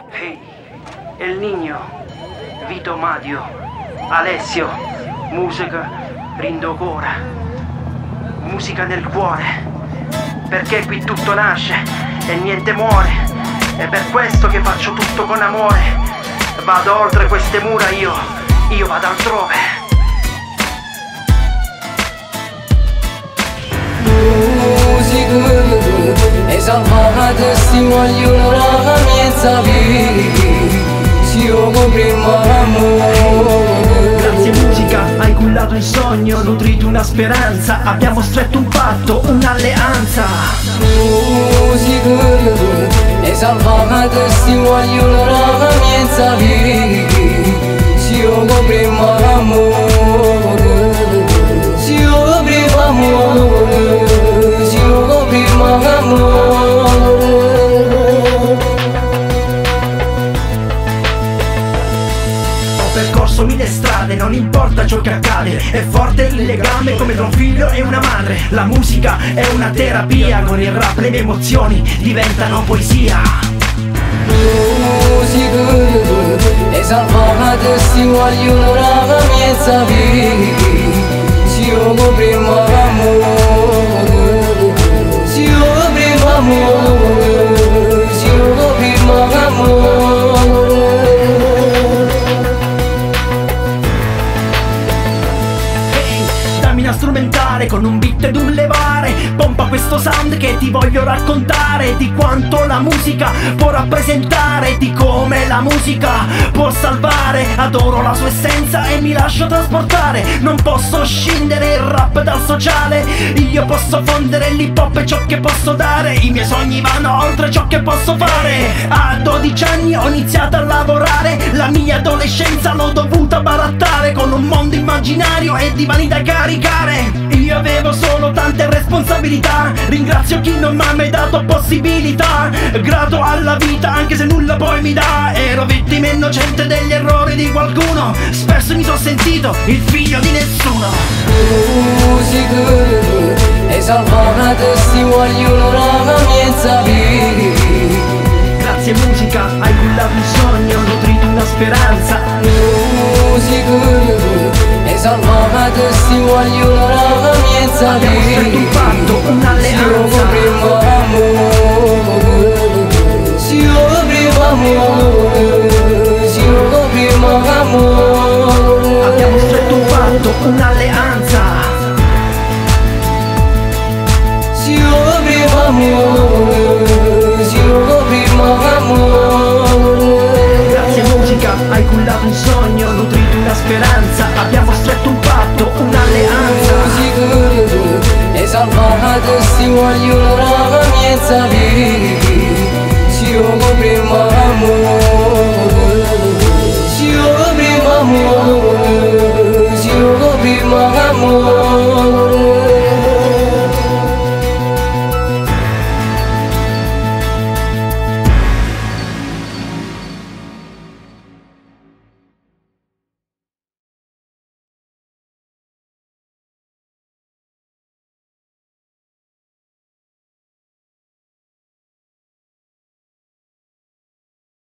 Hey, El Niño, Vito Madio, Alessio, musica rindocora, musica nel cuore, perché qui tutto nasce e niente muore, è per questo che faccio tutto con amore, vado oltre queste mura io vado altrove. Musica e salvate sti vogliono la mia vita, si io prima amore. Grazie musica, hai cullato il sogno, nutrito una speranza, abbiamo stretto un patto, un'alleanza. Musica e salvate sti vogliono la mia vita, si io prima amore, si io prima amore, si io prima amore. Ho percorso mille strade, non importa ciò che accade, è forte il legame come tra un figlio e una madre. La musica è una terapia, con il rap le mie emozioni diventano poesia. Musica e salvate sti vogliono la mia vita, si io prima amore, si io prima amore, si io prima amore. Dammi una strumentale con un beat ed un levare, pompa questo sound che ti voglio raccontare di quanto la musica può rappresentare, di come la musica può salvare. Adoro la sua essenza e mi lascio trasportare, non posso scindere il rap dal sociale, io posso fondere l'hip hop e ciò che posso dare, i miei sogni vanno oltre ciò che posso fare. A 12 anni ho iniziato a lavorare, la mia adolescenza l'ho dovuta barattare con un mondo immaginario e divani da caricare. Io avevo solo tante responsabilità, ringrazio chi non mi ha mai dato possibilità, grato alla vita anche se nulla poi mi dà. Ero vittima innocente degli errori di qualcuno, spesso mi sono sentito il figlio di nessuno. Musica e salvate sti vogliono la mia vita. Grazie musica, hai cullato un sogno, nutrito una speranza. Musica e salvate sti vogliono la mia vita, abbiamo stretto un patto, un'alleanza. Si io prima amore, si io prima amore. Abbiamo stretto un patto, un'alleanza. Si io prima amore, si io prima amore. Grazie musica, hai cullato un sogno, nutrito una speranza, abbiamo stretto un patto, un'alleanza. Musica e salvate sti vogliono la mia vita, si io prima